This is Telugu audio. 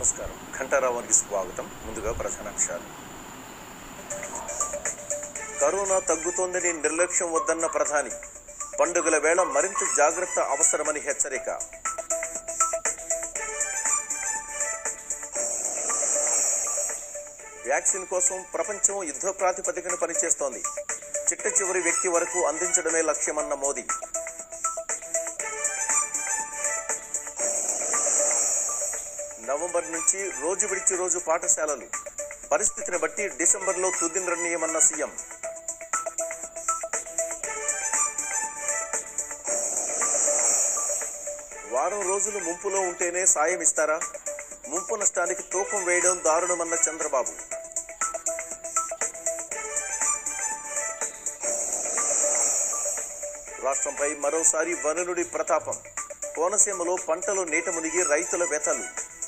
నమస్కారం. ఘంటారావానికి స్వాగతం. ముందుగా ప్రధానాంశాలు. కరోనా తగ్గుతోందని నిర్లక్ష్యం వద్దన్న ప్రధాని. పండుగల వేళ మరింత జాగ్రత్త అవసరమని హెచ్చరిక. వ్యాక్సిన్ కోసం ప్రపంచం యుద్ధ ప్రాతిపదికన పనిచేస్తోంది. చిట్ట చివరి వ్యక్తి వరకు అందించడమే లక్ష్యమన్న మోదీ. నవంబర్ నుంచి రోజు విడిచి రోజు పాఠశాలలు. పరిస్థితిని బట్టి డిసెంబర్లో తుది నిర్ణయమన్న సీఎం. వారం రోజులు ముంపులో ఉంటేనే సాయం ఇస్తారా? ముంపు నష్టానికి తూకం వేయడం దారుణమన్న చంద్రబాబు. రాష్ట్రంపై మరోసారి వనరుడి ప్రతాపం. కోనసీమలో పంటలు నీట మునిగి రైతుల వెతలు.